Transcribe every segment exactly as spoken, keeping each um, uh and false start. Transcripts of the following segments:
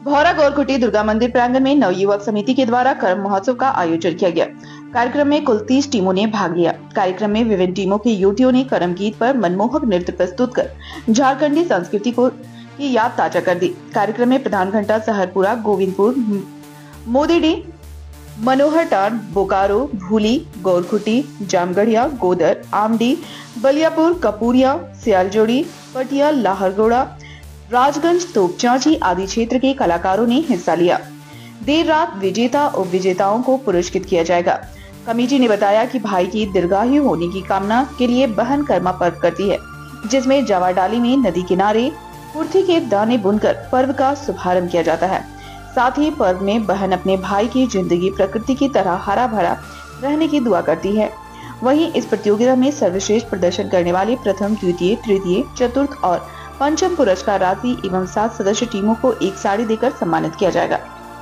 भौरा गौरकुटी दुर्गा मंदिर प्रांगण में नवयुवक समिति के द्वारा कर्म महोत्सव का आयोजन किया गया। कार्यक्रम में कुल तीस टीमों ने भाग लिया। कार्यक्रम में विभिन्न टीमों के युवतियों ने कर्म गीत पर मनमोहक नृत्य प्रस्तुत कर झारखंडी संस्कृति को की याद ताजा कर दी। कार्यक्रम में प्रधान घंटा सहरपुरा, गोविंदपुर, मोदेडी, मनोहरटांड, बोकारो, भूली, गौरकुटी, जामगढ़िया, गोदर, आमडी, बलियापुर, कपूरिया, सियालजोड़ी, पटिया, लाहरगोड़ा, राजगंज, तोपचांची आदि क्षेत्र के कलाकारों ने हिस्सा लिया। देर रात विजेता उप विजेताओं को पुरस्कृत किया जाएगा। कमेटी ने बताया कि भाई की दीर्घायु होने की कामना के लिए बहन कर्मा पर्व करती है, जिसमें जवा डाली में नदी किनारे कुर्थी के दाने बुनकर पर्व का शुभारंभ किया जाता है। साथ ही पर्व में बहन अपने भाई की जिंदगी प्रकृति की तरह हरा भरा रहने की दुआ करती है। वहीं इस प्रतियोगिता में सर्वश्रेष्ठ प्रदर्शन करने वाले प्रथम, द्वितीय, तृतीय, चतुर्थ और पंचम पुरस्कार राशि एवं सात सदस्य टीमों को एक साड़ी देकर सम्मानित किया जाएगा।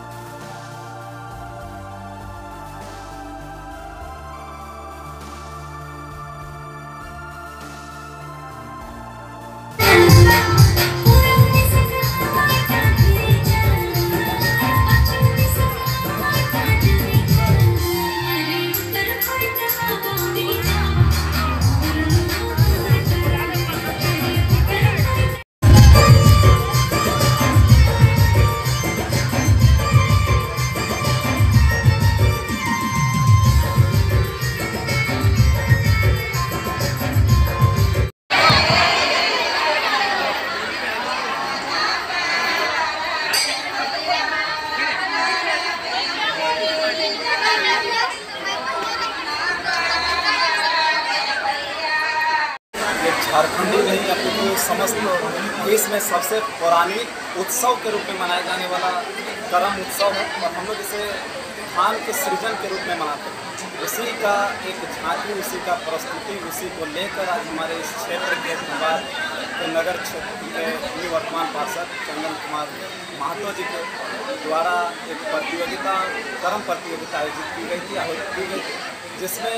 झारखंड ही नहीं अपने समस्त देश में सबसे पौराणिक उत्सव के रूप में मनाया जाने वाला करम उत्सव है और हम लोग इसे धान के सृजन के रूप में मनाते हैं। उसी का एक झांकी, उसी का प्रस्तुति, उसी को लेकर आज हमारे इस क्षेत्र के धनबाद के नगर क्षेत्र के निवर्तमान पार्षद चंदन कुमार महतो जी के द्वारा एक प्रतियोगिता, करम प्रतियोगिता आयोजित की गई थी आयोजित की गई थी जिसमें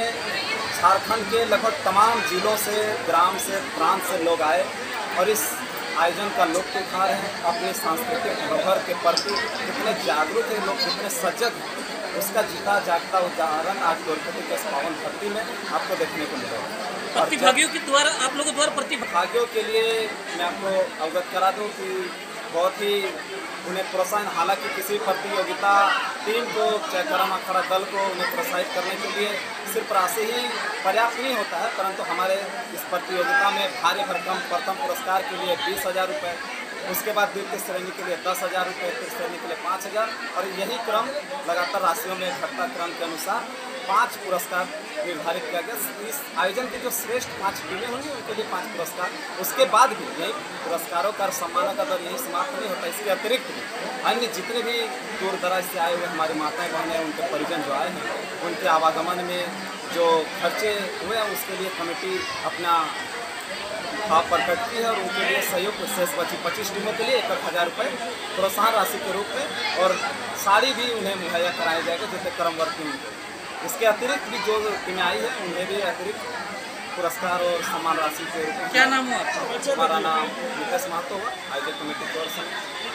झारखंड के लगभग तमाम जिलों से, ग्राम से, प्रांत से लोग आए और इस आयोजन का लुत्फ उठा रहे हैं। अपने सांस्कृतिक धरोहर के प्रति कितने जागरूक है लोग, कितने सजग हैं, उसका जीता जागता उदाहरण आज गौरकुटी के पावन धरती में आपको देखने को मिलेगा। प्रतिभागियों के द्वारा, आप लोगों द्वारा प्रतिभागियों के लिए मैं आपको अवगत करा दूँ कि बहुत ही उन्हें प्रोत्साहन, हालांकि किसी प्रतियोगिता टीम को, चाहे करम अखाड़ा दल को उन्हें प्रोत्साहित करने के लिए सिर्फ राशि ही पर्याप्त नहीं होता है, परंतु हमारे इस प्रतियोगिता में भारी भरकम प्रथम पुरस्कार के लिए बीस हज़ार रुपये, उसके बाद द्वितीय श्रेणी के लिए दस हज़ार रुपये, तृतीय श्रेणी के लिए पाँच हज़ार और यही क्रम लगातार राशियों में घटता क्रम के अनुसार पाँच पुरस्कार निर्धारित किया गया। इस आयोजन की जो श्रेष्ठ पाँच टीमें होंगी उनके लिए पाँच पुरस्कार, उसके बाद भी यही पुरस्कारों का सम्मानों का दर यही समाप्त नहीं होता। इसके अतिरिक्त भी अन्य जितने भी दूर दराज से आए हुए हमारी माताएं बहनें, उनके परिजन जो आए हैं, उनके आवागमन में जो खर्चे हुए हैं उसके लिए कमेटी अपना भाव प्रकट की है और उनके लिए सहयोग शेष बची पच्चीस टीमों के लिए एक एक हज़ार रुपये प्रोत्साहन राशि के रूप में और साड़ी भी उन्हें मुहैया कराया जाएगा जैसे क्रमवर्ग टीम को। इसके अतिरिक्त भी जो टीमें आई हैं उन्हें भी अतिरिक्त पुरस्कार और सम्मान राशि के रूप में। क्या नाम हुआ आपका? हमारा नाम नितेश महतो हुआ, आयोजक कमेटी की ओर से।